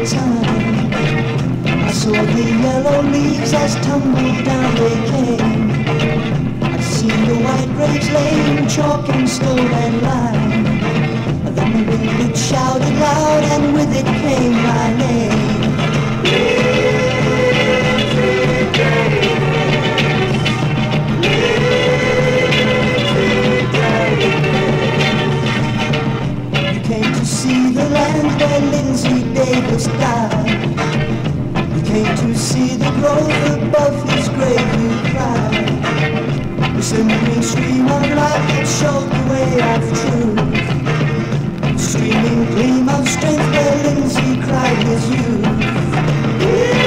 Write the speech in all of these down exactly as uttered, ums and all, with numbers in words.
more time. I saw the yellow leaves as tumbled down they came. I seen the white graves laying chalk and stone and lime. And then the wind it shouted loud, and with it came my name. You came to see the land where Lindsay Davis died. You came to see the grove above his grave, you cried. The slimming stream of light that showed the way of truth. Streaming gleam of strength where Lindsay cried his youth.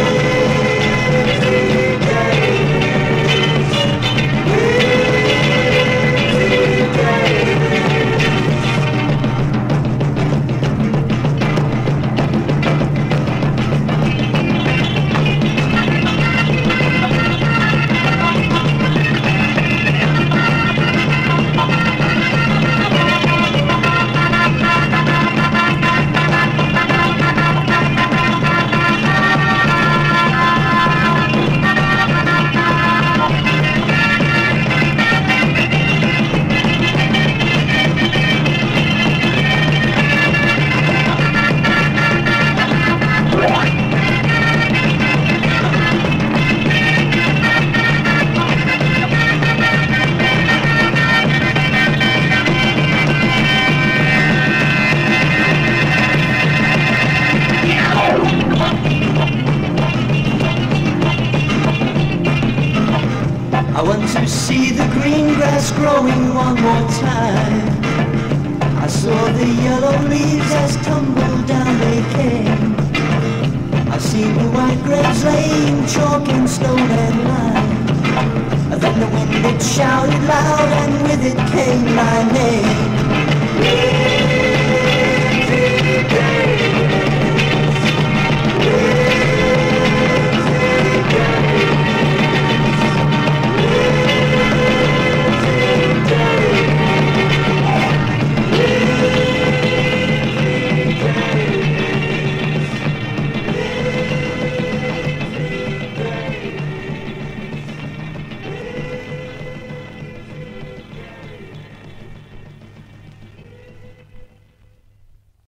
I want to see the green grass growing one more time. I saw the yellow leaves as tumbled down they came. I seen the white graves laying chalk and stone and lime. And then the wind it shouted loud, and with it came my name.